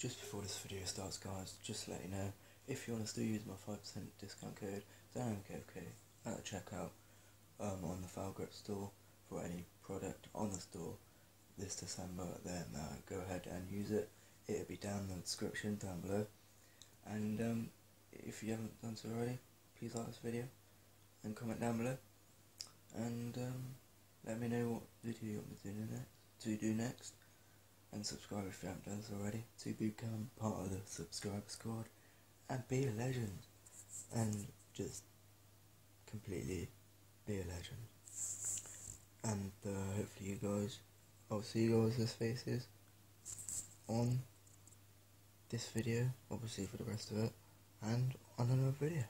just before this video starts, guys, just to let you know, if you want to still use my 5% discount code, ZANOKFK, at the checkout on the Falgrip store for any product on the store this December, then go ahead and use it. It'll be down in the description down below. And if you haven't done so already, please like this video and comment down below. And let me know what video you want me to do next. And subscribe if you haven't done so already to become part of the subscriber squad and be a legend. And just completely be a legend. And hopefully I'll see you guys' faces on this video, obviously for the rest of it, and on another video.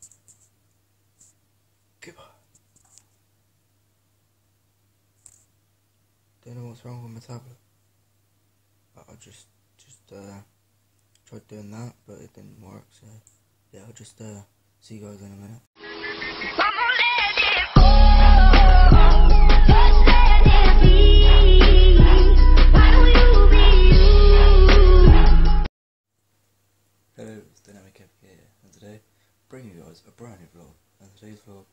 Goodbye. Don't know what's wrong with my tablet. I just tried doing that, but it didn't work, so yeah, I'll just see you guys in a minute. Hello, it's DynamicFK here, and today bringing you guys a brand new vlog. And today's vlog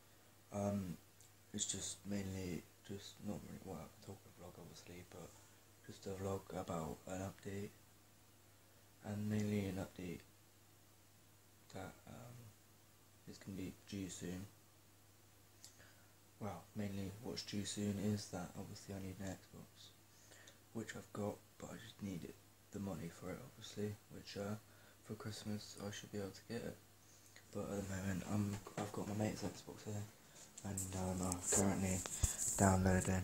is just mainly not really, well, I can talk a vlog obviously, but just a vlog about an update, and mainly an update that is going to be due soon. Well, mainly what's due soon is that obviously I need an Xbox, which I've got, but I just need the money for it obviously, which for Christmas I should be able to get it. But at the moment I've got my mate's Xbox here, and I'm currently downloading.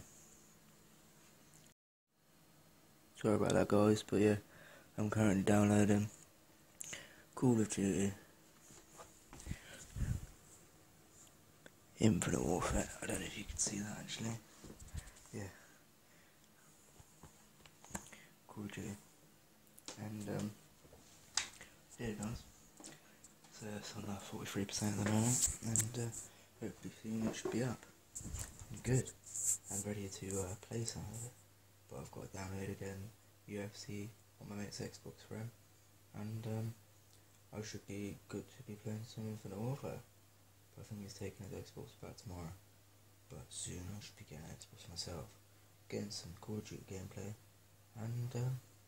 Sorry about that, guys, but yeah, I'm currently downloading Call of Duty Infinite Warfare. I don't know if you can see that actually. Yeah, Call of Duty, and yeah, guys. So it's on 43% at the moment, and hopefully soon it should be up. Good. I'm ready to play some of it. But I've got downloaded UFC on my mate's Xbox for him, and I should be good to be playing some Infinite Warfare. But I think he's taking his Xbox back tomorrow. But soon I should be getting an Xbox myself, getting some Call of Duty gameplay. And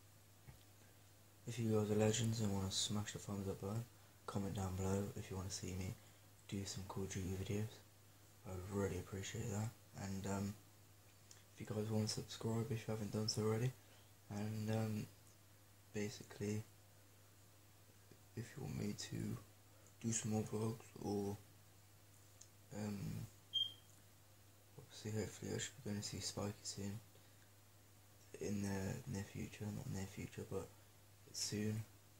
if you guys are legends and want to smash the thumbs up button, comment down below if you want to see me do some Call of Duty videos. I would really appreciate that. And if you guys want to subscribe if you haven't done so already, and basically if you want me to do some more vlogs, or obviously hopefully I should be going to see Spiky soon in the near future, not near future but soon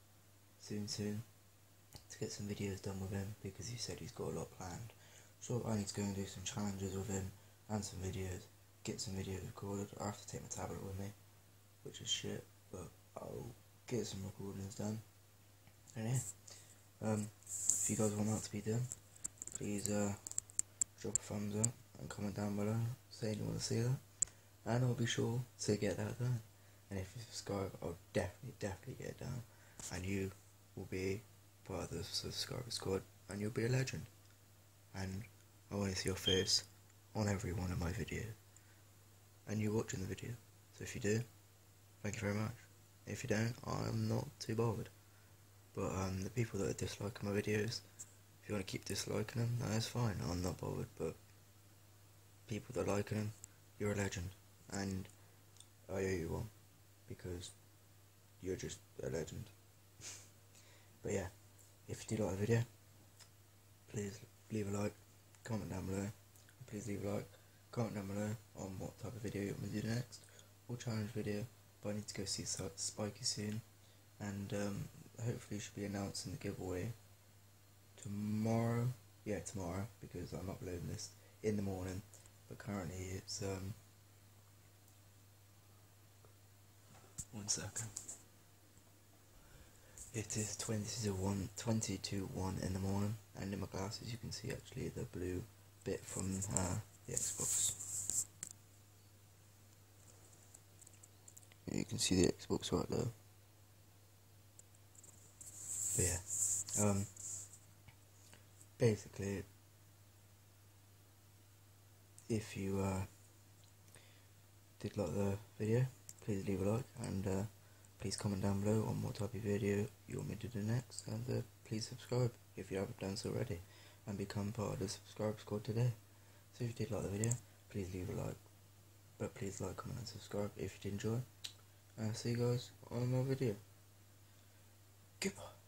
to get some videos done with him, because he said he's got a lot planned. So I need to go and do some challenges with him and some videos, get some videos recorded. I have to take my tablet with me, which is shit, but I'll get some recordings done. And yeah, if you guys want that to be done, please drop a thumbs up and comment down below saying you want to see that, and I'll be sure to get that done. And if you subscribe, I'll definitely get it done, and you will be part of the subscriber squad, and you'll be a legend. And I want to see your face on every one of my videos, and you're watching the video. So if you do, thank you very much. If you don't, I'm not too bothered. But the people that are disliking my videos, if you want to keep disliking them, that is fine. I'm not bothered. But people that like them, you're a legend, and I owe you one, because you're just a legend. But yeah, if you do like the video, please leave a like, comment down below. Please leave a like, comment down below on what type of video you want me to do next, or challenge video. But I need to go see Spiky soon, and hopefully should be announcing the giveaway tomorrow. Yeah, tomorrow, because I'm uploading this in the morning. But currently it's 1 second. It is 20 to 1 in the morning, and in my glasses you can see actually the blue bit from the Xbox. You can see the Xbox right there. But yeah, basically, if you did like the video, please leave a like, and please comment down below on what type of video you want me to do next, and please subscribe if you haven't done so already, and become part of the subscribe squad today. So if you did like the video, please leave a like, but please like, comment and subscribe if you did enjoy, and I'll see you guys on another video. Goodbye.